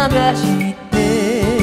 探して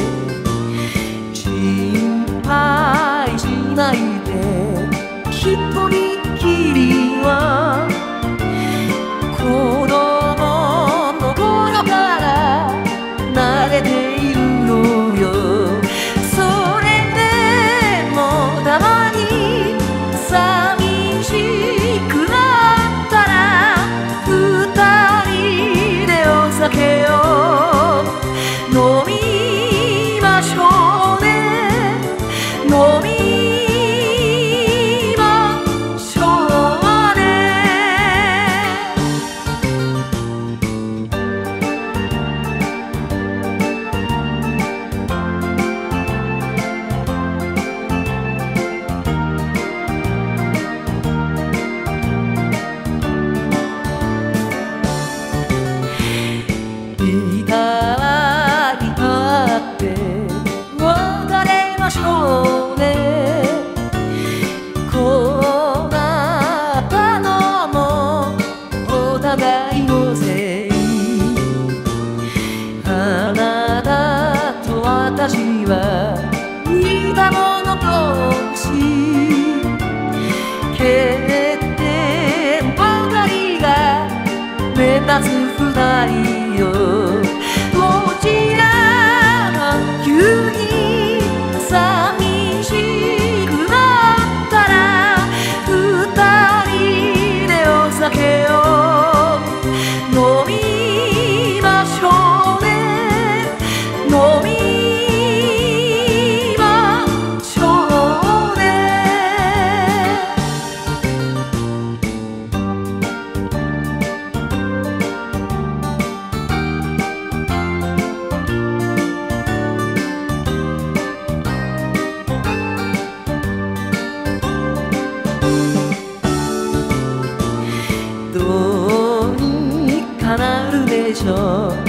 心配しないで一人きりは子供の頃から慣れているのよ。それでもたまに寂しくなったら二人でお酒を飲みましょうね。飲みこうなったのもお互いのせい。あなたと私は似た者同士。欠点ばかりが目立つ二人よ。どちらが急に寂しくなったら二人でお酒を飲みましょうね。飲みましょうね。どうにかなるでしょう。